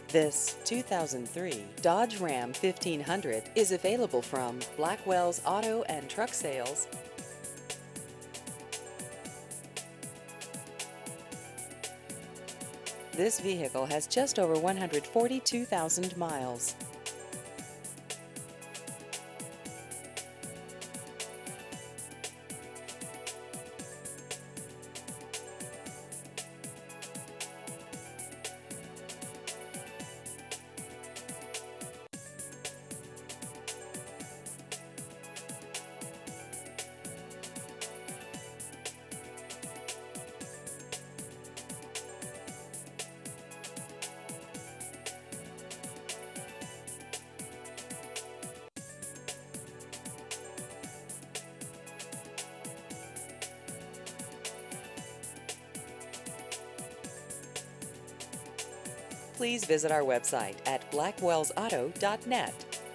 This 2003 Dodge Ram 1500 is available from Blackwell's Auto and Truck Sales. This vehicle has just over 142,000 miles. Please visit our website at blackwellsauto.net.